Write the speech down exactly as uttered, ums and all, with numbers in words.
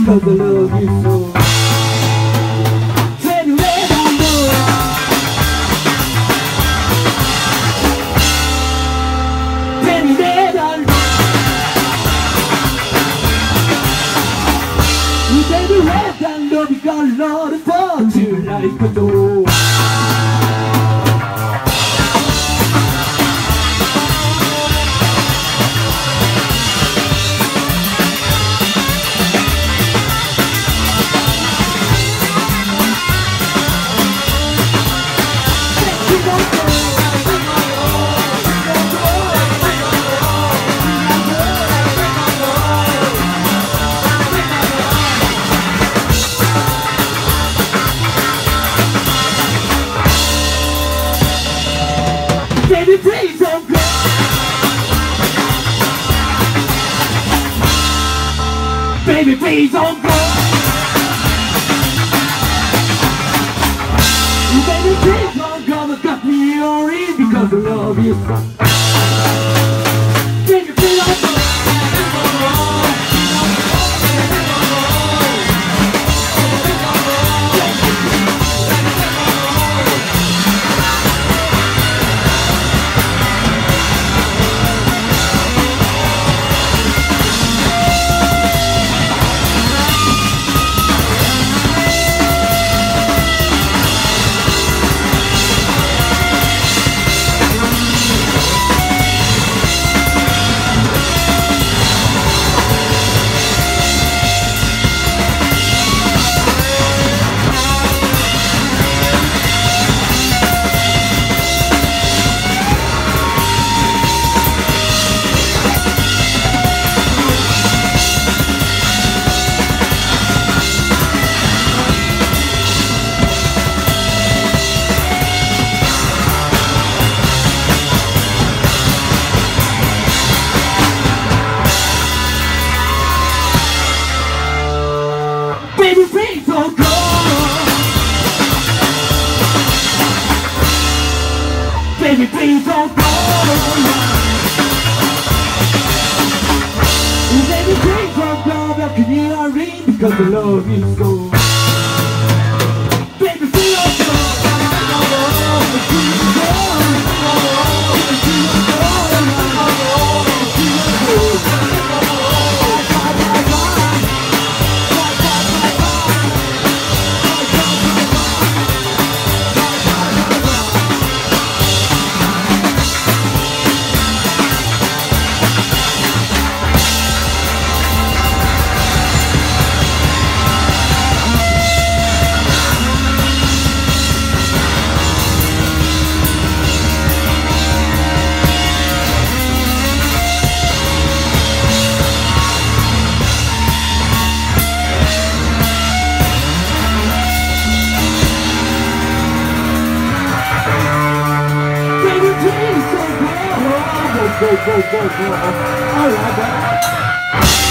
because I love you so. Baby, let I know. Baby, let I know. Baby, let I know. We got a lot of fun tonight, but oh. Baby, please don't go. Baby, please don't go. Baby, please don't go. I got me already because I love you. Baby, please don't go. Baby, please don't go. Baby, please don't go. Baby, please don't go. How can you not read? Because I love you so. Baby, please don't go. Go, go, go, go. All right,